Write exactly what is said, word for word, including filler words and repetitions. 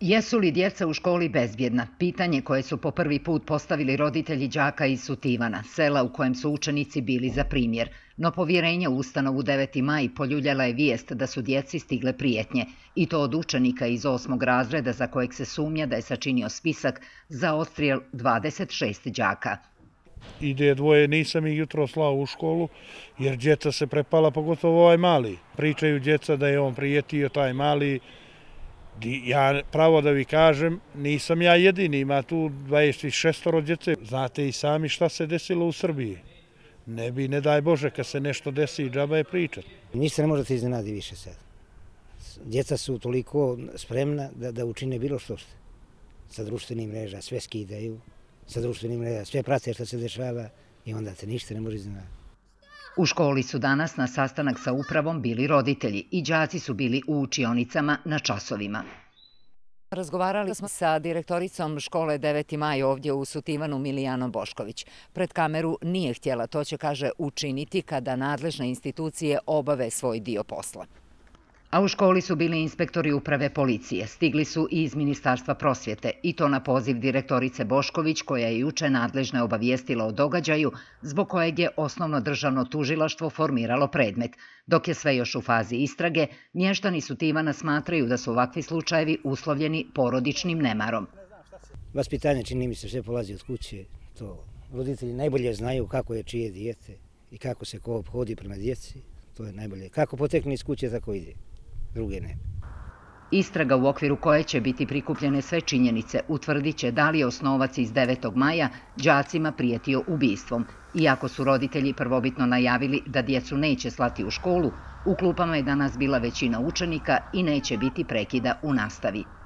Jesu li djeca u školi bezbjedna? Pitanje koje su po prvi put postavili roditelji đaka iz Sutivana, sela u kojem su učenici bili za primjer. No povjerenje u ustanovu deveti maj poljuljala je vijest da su djeci stigle prijetnje, i to od učenika iz osmog razreda za kojeg se sumnja da je sačinio spisak za odstrijel dvadeset šest đaka. Ide dvoje, nisam ih jutro slao u školu, jer djeca se prepala, pogotovo ovaj mali. Pričaju djeca da je on prijetio, taj mali. Ja pravo da vi kažem, nisam ja jedini, ima tu dvadeset šest djece. Znate i sami šta se desilo u Srbiji. Ne bi, ne daj Bože, kad se nešto desi, džaba je pričat. Ništa ne možete iznenadi više sad. Djeca su toliko spremna da, da učine bilo što što. Sa društvenim mreža sve skidaju, sa društvenim mreža sve prate što se dešava i onda te ništa ne može iznenaditi. U školi su danas na sastanak sa upravom bili roditelji i đaci su bili u učionicama na časovima. Razgovarali smo sa direktoricom škole deveti maj ovdje u Sutivanu Milijanom Bošković. Pred kameru nije htjela, to će, kaže, učiniti kada nadležne institucije obave svoj dio posla. A u školi su bili inspektori uprave policije. Stigli su i iz Ministarstva prosvjete, i to na poziv direktorice Bošković, koja je juče nadležne obavijestila o događaju zbog kojeg je Osnovno državno tužilaštvo formiralo predmet. Dok je sve još u fazi istrage, mještani Sutivana smatraju da su ovakvi slučajevi uslovljeni porodičnim nemarom. Vaspitanje, čini mi se, sve polazi od kuće. To roditelji najbolje znaju kako je čije dijete i kako se ko obhodi prema djeci. To je najbolje. Kako potekne iz kuće, tako ide. Druge ne. Istraga u okviru koje će biti prikupljene sve činjenice utvrdit će da li je osnovac iz devetog maja đacima prijetio ubistvom. Iako su roditelji prvobitno najavili da djecu neće slati u školu, u klupama je danas bila većina učenika i neće biti prekida u nastavi.